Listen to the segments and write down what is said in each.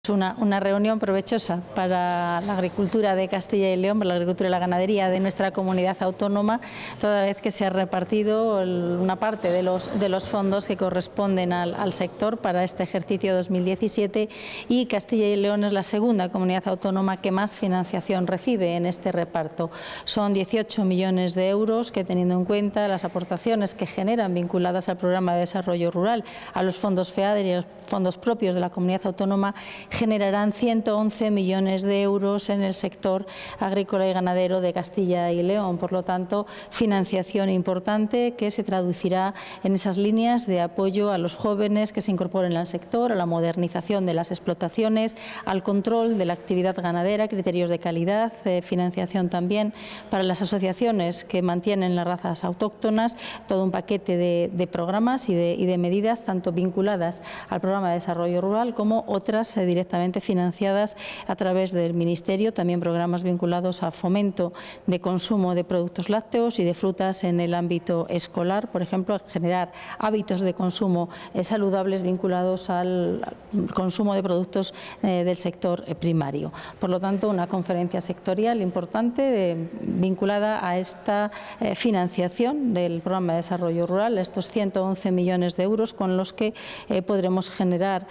Una reunión provechosa para la agricultura de Castilla y León, para la agricultura y la ganadería de nuestra comunidad autónoma, toda vez que se ha repartido una parte de los fondos que corresponden al sector para este ejercicio 2017, y Castilla y León es la segunda comunidad autónoma que más financiación recibe en este reparto. Son 18 millones de euros que, teniendo en cuenta las aportaciones que generan vinculadas al Programa de Desarrollo Rural, a los fondos FEADER y a los fondos propios de la comunidad autónoma, generarán 111 millones de euros en el sector agrícola y ganadero de Castilla y León. Por lo tanto, financiación importante que se traducirá en esas líneas de apoyo a los jóvenes que se incorporen al sector, a la modernización de las explotaciones, al control de la actividad ganadera, criterios de calidad, financiación también para las asociaciones que mantienen las razas autóctonas, todo un paquete de programas y de medidas, tanto vinculadas al Programa de Desarrollo Rural como otras directamente financiadas a través del Ministerio, también programas vinculados a fomento de consumo de productos lácteos y de frutas en el ámbito escolar, por ejemplo, a generar hábitos de consumo saludables vinculados al consumo de productos del sector primario. Por lo tanto, una conferencia sectorial importante vinculada a esta financiación del Programa de Desarrollo Rural, estos 111 millones de euros con los que podremos generar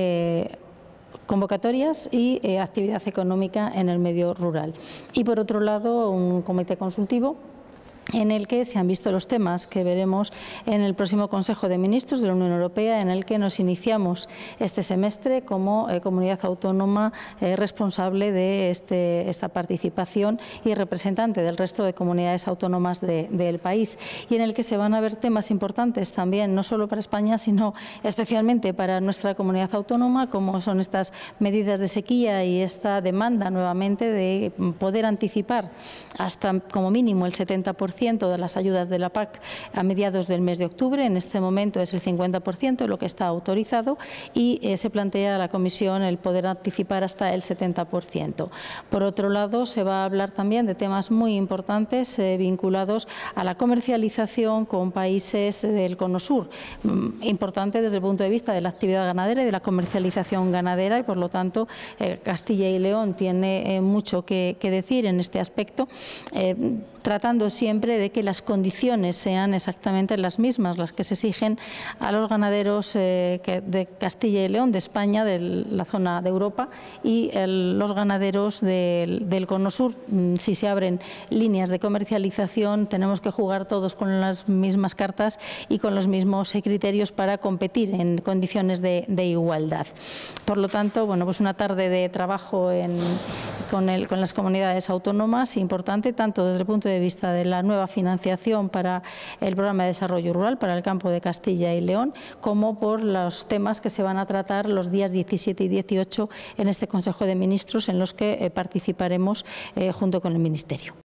convocatorias y actividad económica en el medio rural. Y por otro lado, un comité consultivo en el que se han visto los temas que veremos en el próximo Consejo de Ministros de la Unión Europea, en el que nos iniciamos este semestre como comunidad autónoma responsable de esta participación y representante del resto de comunidades autónomas del país, y en el que se van a ver temas importantes también, no solo para España, sino especialmente para nuestra comunidad autónoma, como son estas medidas de sequía y esta demanda nuevamente de poder anticipar hasta como mínimo el 70% de las ayudas de la PAC a mediados del mes de octubre. En este momento es el 50% lo que está autorizado, y se plantea a la Comisión el poder anticipar hasta el 70%. Por otro lado, se va a hablar también de temas muy importantes vinculados a la comercialización con países del Cono Sur, importante desde el punto de vista de la actividad ganadera y de la comercialización ganadera, y por lo tanto Castilla y León tiene mucho que decir en este aspecto, tratando siempre de que las condiciones sean exactamente las mismas, las que se exigen a los ganaderos de Castilla y León, de España, de la zona de Europa, y los ganaderos del Cono Sur. Si se abren líneas de comercialización, tenemos que jugar todos con las mismas cartas y con los mismos criterios para competir en condiciones de igualdad. Por lo tanto, bueno, pues una tarde de trabajo con las comunidades autónomas importante, tanto desde el punto de vista de la nueva financiación para el Programa de Desarrollo Rural para el campo de Castilla y León, como por los temas que se van a tratar los días 17 y 18 en este Consejo de Ministros, en los que participaremos junto con el Ministerio.